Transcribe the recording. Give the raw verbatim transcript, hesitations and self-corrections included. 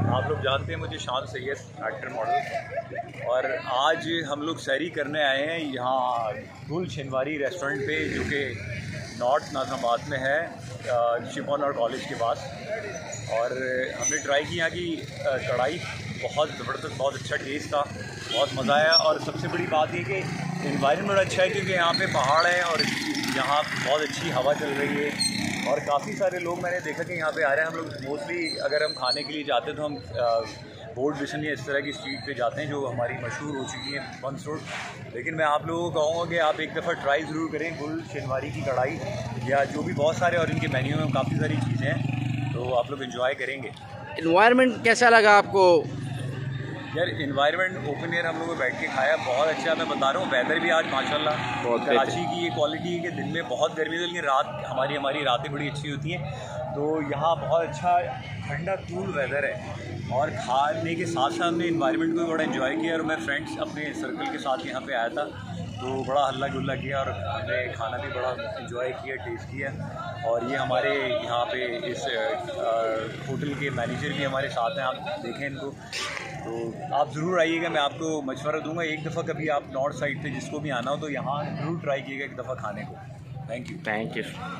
आप लोग जानते हैं मुझे शान सैयद एक्टर मॉडल, और आज हम लोग सैरी करने आए हैं यहाँ गुल शनिवारी रेस्टोरेंट पे, जो कि नॉर्थ नाज़िमाबाद में है, शिपन और कॉलेज के पास। और हमने ट्राई की यहाँ की कढ़ाई, बहुत ज़बरदस्त, बहुत अच्छा टेस्ट था, बहुत मज़ा आया। और सबसे बड़ी बात ये कि इन्वायरमेंट अच्छा है, क्योंकि यहाँ पे पहाड़ है और यहाँ बहुत अच्छी हवा चल रही है। और काफ़ी सारे लोग मैंने देखा कि यहाँ पे आ रहे हैं। हम लोग मोस्टली अगर हम खाने के लिए जाते हैं तो हम बोर्ड मिशन या इस तरह की स्ट्रीट पे जाते हैं जो हमारी मशहूर हो चुकी है, बंस रोड। लेकिन मैं आप लोगों को कहूँगा कि आप एक दफ़ा ट्राई ज़रूर करें गुल शनिवारी की कढ़ाई, या जो भी बहुत सारे, और इनके मेन्यू में काफ़ी सारी चीज़ें हैं, तो आप लोग एंजॉय करेंगे। इन्वायरमेंट कैसा लगा आपको? यार इन्वायरमेंट ओपन एयर हम लोगों ने बैठ के खाया, बहुत अच्छा। मैं बता रहा हूँ, वेदर भी आज माशाल्लाह बहुत, कराची की ये क्वालिटी है कि दिन में बहुत गर्मी होती है, लेकिन रात हमारी हमारी रातें बड़ी अच्छी होती हैं। तो यहाँ बहुत अच्छा ठंडा कूल वेदर है, और खाने के साथ साथ हमने इन्वायरमेंट को भी बड़ा एंजॉय किया। और मैं फ्रेंड्स अपने सर्कल के साथ यहाँ पे आया था, तो बड़ा हल्ला गुल्ला किया और हमने खाना भी बड़ा एंजॉय किया, टेस्ट किया। और ये हमारे यहाँ पे इस होटल के मैनेजर भी हमारे साथ हैं, आप देखें इनको। तो आप ज़रूर आइएगा, मैं आपको मशवरा दूंगा, एक दफ़ा कभी आप नॉर्थ साइड पे जिसको भी आना हो तो यहाँ ज़रूर ट्राई कीजिएगा एक दफ़ा खाने को। Thank you. Thank you.